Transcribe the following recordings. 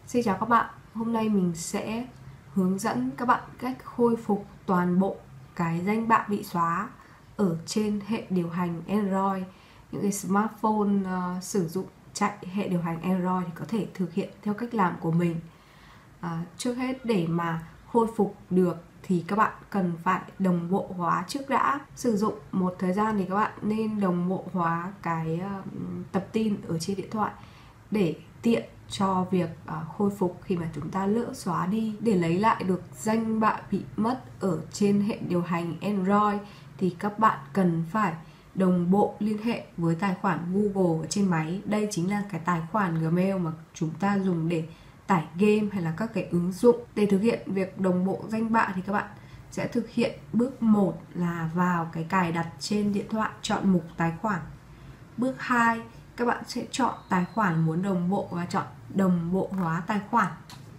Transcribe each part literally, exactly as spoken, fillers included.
Xin chào các bạn, hôm nay mình sẽ hướng dẫn các bạn cách khôi phục toàn bộ cái danh bạ bị xóa ở trên hệ điều hành Android. Những cái smartphone uh, sử dụng chạy hệ điều hành Android thì có thể thực hiện theo cách làm của mình. uh, Trước hết, để mà khôi phục được thì các bạn cần phải đồng bộ hóa trước đã. Sử dụng một thời gian thì các bạn nên đồng bộ hóa cái uh, tập tin ở trên điện thoại để tiện cho việc uh, khôi phục khi mà chúng ta lỡ xóa đi. Để lấy lại được danh bạ bị mất ở trên hệ điều hành Android thì các bạn cần phải đồng bộ liên hệ với tài khoản Google ở trên máy. Đây chính là cái tài khoản Gmail mà chúng ta dùng để tải game hay là các cái ứng dụng. Để thực hiện việc đồng bộ danh bạ thì các bạn sẽ thực hiện bước một là vào cái cài đặt trên điện thoại, chọn mục tài khoản. Bước hai, các bạn sẽ chọn tài khoản muốn đồng bộ và chọn đồng bộ hóa tài khoản.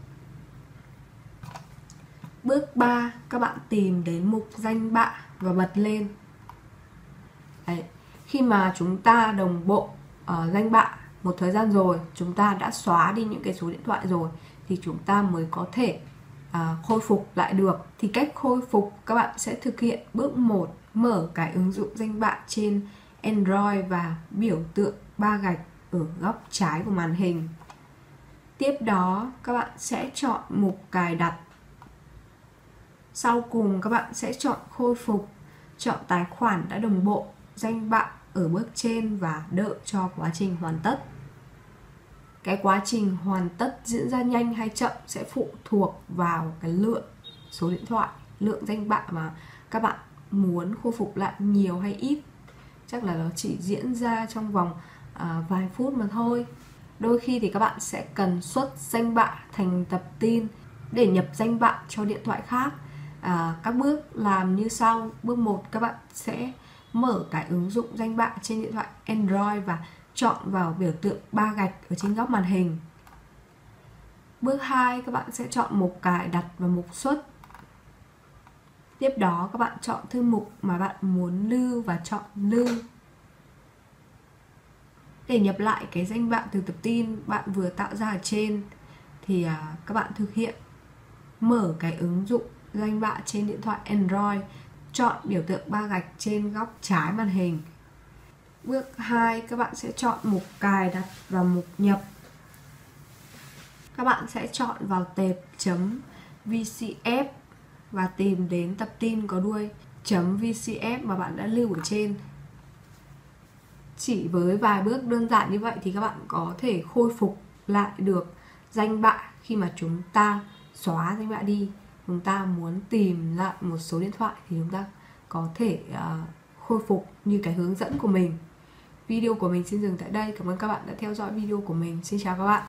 Bước ba, các bạn tìm đến mục danh bạ và bật lên. Đấy. Khi mà chúng ta đồng bộ uh, danh bạ một thời gian rồi, chúng ta đã xóa đi những cái số điện thoại rồi thì chúng ta mới có thể uh, khôi phục lại được. Thì cách khôi phục các bạn sẽ thực hiện bước một, mở cái ứng dụng danh bạ trên Android và biểu tượng ba gạch ở góc trái của màn hình. Tiếp đó các bạn sẽ chọn mục cài đặt. Sau cùng các bạn sẽ chọn khôi phục, chọn tài khoản đã đồng bộ danh bạ ở bước trên và đợi cho quá trình hoàn tất. Cái quá trình hoàn tất diễn ra nhanh hay chậm sẽ phụ thuộc vào cái lượng số điện thoại, lượng danh bạ mà các bạn muốn khôi phục lại nhiều hay ít. Chắc là nó chỉ diễn ra trong vòng à, vài phút mà thôi. Đôi khi thì các bạn sẽ cần xuất danh bạ thành tập tin để nhập danh bạ cho điện thoại khác. à, Các bước làm như sau. Bước một, các bạn sẽ mở cái ứng dụng danh bạ trên điện thoại Android và chọn vào biểu tượng ba gạch ở trên góc màn hình. Bước hai, các bạn sẽ chọn mục cài đặt và mục xuất. Tiếp đó các bạn chọn thư mục mà bạn muốn lưu và chọn lưu. Để nhập lại cái danh bạ từ tập tin bạn vừa tạo ra ở trên thì à, các bạn thực hiện mở cái ứng dụng danh bạ trên điện thoại Android, chọn biểu tượng ba gạch trên góc trái màn hình. Bước hai, các bạn sẽ chọn mục cài đặt và mục nhập. Các bạn sẽ chọn vào tệp .vcf và tìm đến tập tin có đuôi .vcf mà bạn đã lưu ở trên. Chỉ với vài bước đơn giản như vậy thì các bạn có thể khôi phục lại được danh bạ khi mà chúng ta xóa danh bạ đi. Chúng ta muốn tìm lại một số điện thoại thì chúng ta có thể uh, khôi phục như cái hướng dẫn của mình. Video của mình xin dừng tại đây. Cảm ơn các bạn đã theo dõi video của mình. Xin chào các bạn.